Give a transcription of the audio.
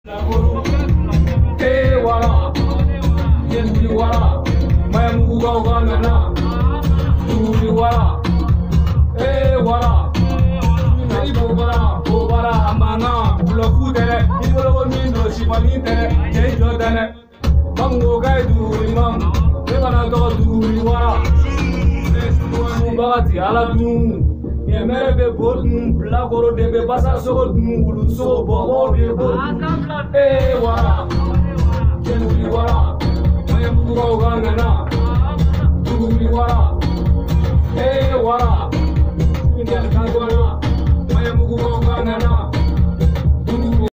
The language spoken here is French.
Eh voilà, Yendi voilà, Mayamugu Gaugana, Duri voilà, eh voilà, Nani Bobara, Bobara, Amana, Bulafu Dere, Ibolo Mindo, Shimani Dere, Jay Jodane, Mango Gai Duri Mam, Rebana Duri voilà, Bagati, Aladun. Ye mere be bodun bla goro de be basa so dun wulu so bo de bo wara kenu wara me bu go gana du wara wara indian ka go